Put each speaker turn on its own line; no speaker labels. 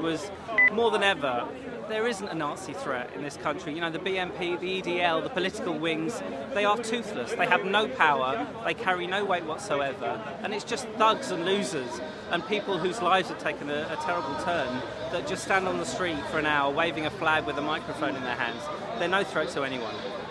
Was more than ever, there isn't a Nazi threat in this country. You know, the BNP, the EDL, the political wings, they are toothless. They have no power, they carry no weight whatsoever, and it's just thugs and losers and people whose lives have taken a terrible turn that just stand on the street for an hour waving a flag with a microphone in their hands. They're no threat to anyone.